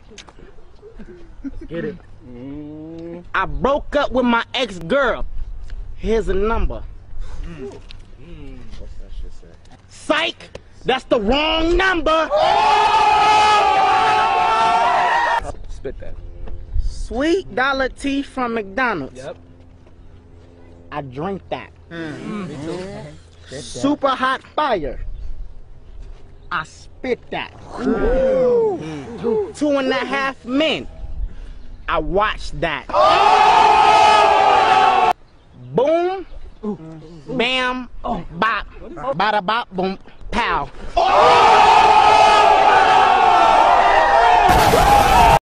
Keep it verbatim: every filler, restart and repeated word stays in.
Get it? Mm. I broke up with my ex-girl. Here's a number. Mm. Mm. What's that shit say? Psych! That's the wrong number! Spit that. Sweet dollar tea from McDonald's. Yep. I drink that. Mm. Me too. Super hot fire. I spit that. Mm. Two and a half men. I watch that. Oh! Boom, ooh, bam, oh, bop, bada bop, boom, pow. Oh!